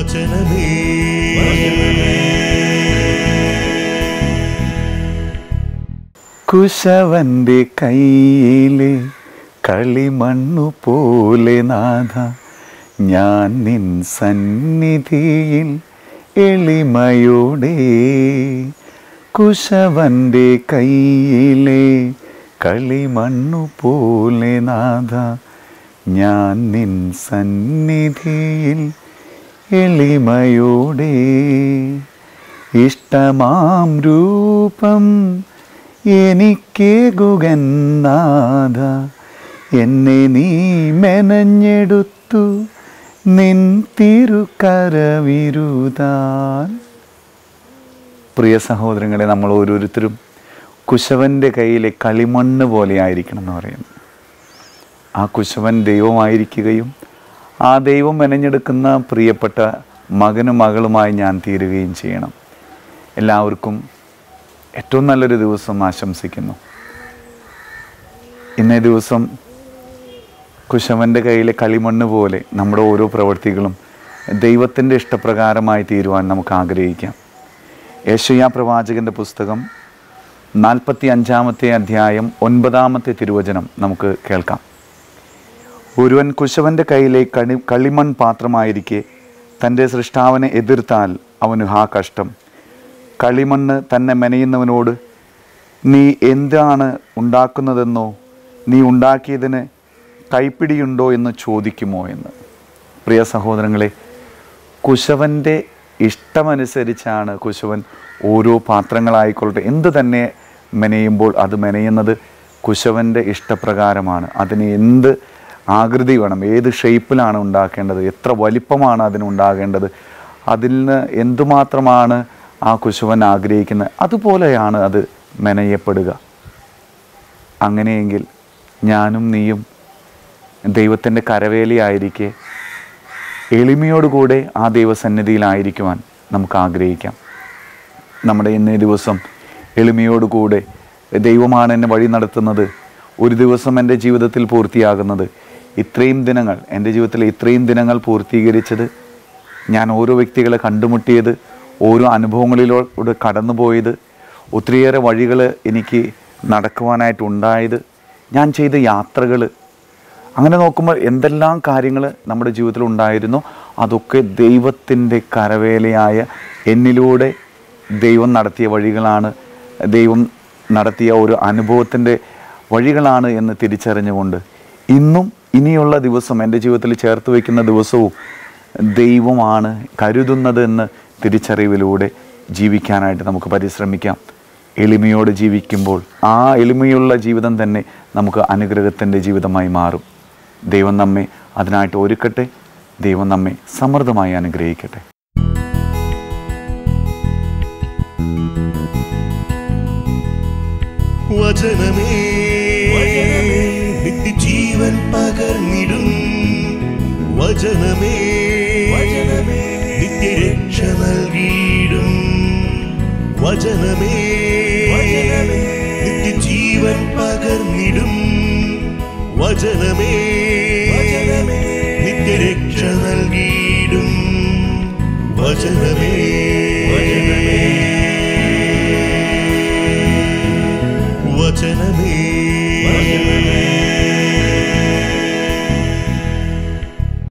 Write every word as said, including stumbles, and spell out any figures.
വചനമേ കുശവന്റെ കയ്യിലെ കളിമണ്ണു പോലെ നാഥ ഞാൻ നിൻ സന്നിധിയിൽ എളിമയോടെ. കുശവന്റെ കയ്യിലെ കളിമണ്ണു പോലെ നാഥ ഞാൻ നിൻ സന്നിധിയിൽ എളിമയോടെ. ഇഷ്ടമാം രൂപം എനിക്കേകുകന്നാഥ എന്നെ നീ മെനഞ്ഞെടുത്തു നിൻ തിരുക്കരവിരുതാൻ. പ്രിയ സഹോദരങ്ങളെ, നമ്മൾ ഓരോരുത്തരും കുശവൻ്റെ കയ്യിലെ കളിമണ്ണ് പോലെ ആയിരിക്കണം എന്ന് പറയുന്നു. ആ കുശവൻ ദൈവമായിരിക്കുകയും ആ ദൈവം മെനഞ്ഞെടുക്കുന്ന പ്രിയപ്പെട്ട മകനും മകളുമായി ഞാൻ തീരുകയും ചെയ്യണം. എല്ലാവർക്കും ഏറ്റവും നല്ലൊരു ദിവസം ആശംസിക്കുന്നു. ഇന്നേ ദിവസം കുശവൻ്റെ കയ്യിലെ കളിമണ്ണ് പോലെ നമ്മുടെ ഓരോ പ്രവൃത്തികളും ദൈവത്തിൻ്റെ ഇഷ്ടപ്രകാരമായി തീരുവാൻ നമുക്ക് ആഗ്രഹിക്കാം. യെശയ്യാ പ്രവാചകൻ്റെ പുസ്തകം നാൽപ്പത്തി അഞ്ചാമത്തെ അധ്യായം ഒൻപതാമത്തെ തിരുവചനം നമുക്ക് കേൾക്കാം. ഒരുവൻ കുശവൻ്റെ കയ്യിലെ കളി കളിമൺ പാത്രമായിരിക്കെ തൻ്റെ സൃഷ്ടാവിനെ എതിർത്താൽ അവന് ഹാ കഷ്ടം. കളിമണ്ണ് തന്നെ മെനയുന്നവനോട് നീ എന്താണ് ഉണ്ടാക്കുന്നതെന്നോ നീ ഉണ്ടാക്കിയതിന് കൈപ്പിടിയുണ്ടോ എന്ന് ചോദിക്കുമോ എന്ന്. പ്രിയ സഹോദരങ്ങളെ, കുശവൻ്റെ ഇഷ്ടമനുസരിച്ചാണ് കുശവൻ ഓരോ പാത്രങ്ങളായിക്കൊള്ളട്ടെ എന്ത് തന്നെ മെനയുമ്പോൾ അത് മെനയുന്നത് കുശവൻ്റെ ഇഷ്ടപ്രകാരമാണ്. അതിന് എന്ത് ആകൃതി വേണം, ഏത് ഷേപ്പിലാണ് ഉണ്ടാക്കേണ്ടത്, എത്ര വലിപ്പമാണ് അതിനുണ്ടാകേണ്ടത്, അതിന് എന്തുമാത്രമാണ് ആ കുശവൻ ആഗ്രഹിക്കുന്നത്, അതുപോലെയാണ് അത് മെനയപ്പെടുക. അങ്ങനെയെങ്കിൽ ഞാനും നീയും ദൈവത്തിൻ്റെ കരവേലയായിരിക്കെ എളിമയോടുകൂടെ ആ ദൈവസന്നിധിയിലായിരിക്കുവാൻ നമുക്ക് ആഗ്രഹിക്കാം. നമ്മുടെ ഇന്നേ ദിവസം എളിമയോടുകൂടെ ദൈവമാണ് എന്നെ വഴി നടത്തുന്നത്, ഒരു ദിവസം എൻ്റെ ജീവിതത്തിൽ പൂർത്തിയാകുന്നത്, ഇത്രയും ദിനങ്ങൾ എൻ്റെ ജീവിതത്തിൽ ഇത്രയും ദിനങ്ങൾ പൂർത്തീകരിച്ചത്, ഞാൻ ഓരോ വ്യക്തികളെ കണ്ടുമുട്ടിയത്, ഓരോ അനുഭവങ്ങളിലൂടെ കടന്നുപോയത്, ഒത്തിരിയേറെ വഴികൾ എനിക്ക് നടക്കുവാനായിട്ടുണ്ടായത്, ഞാൻ ചെയ്ത യാത്രകൾ, അങ്ങനെ നോക്കുമ്പോൾ എന്തെല്ലാം കാര്യങ്ങൾ നമ്മുടെ ജീവിതത്തിൽ ഉണ്ടായിരുന്നു, അതൊക്കെ ദൈവത്തിൻ്റെ കരവേലയായ എന്നിലൂടെ ദൈവം നടത്തിയ വഴികളാണ്, ദൈവം നടത്തിയ ഒരു അനുഭവത്തിൻ്റെ വഴികളാണ് എന്ന് തിരിച്ചറിഞ്ഞുകൊണ്ട് ഇന്നും ഇനിയുള്ള ദിവസം എൻ്റെ ജീവിതത്തിൽ ചേർത്ത് വയ്ക്കുന്ന ദിവസവും ദൈവമാണ് കരുതുന്നത് എന്ന് തിരിച്ചറിവിലൂടെ ജീവിക്കാനായിട്ട് നമുക്ക് പരിശ്രമിക്കാം. എളിമയോട് ജീവിക്കുമ്പോൾ ആ എളിമയുള്ള ജീവിതം തന്നെ നമുക്ക് അനുഗ്രഹത്തിൻ്റെ ജീവിതമായി മാറും. ദൈവം നമ്മെ അതിനായിട്ട് ഒരുക്കട്ടെ. ദൈവം നമ്മെ സമൃദ്ധമായി അനുഗ്രഹിക്കട്ടെ. വചനമേ നിത്യജീവൻ പകർന്നിടും. വചനമേ നിത്യരക്ഷ നൽകിയിടും. വചനമേ നിത്യജീവൻ പകർന്നിടും. വചനമേ നിത്യരക്ഷ നൽകിയിടും. വചനമേ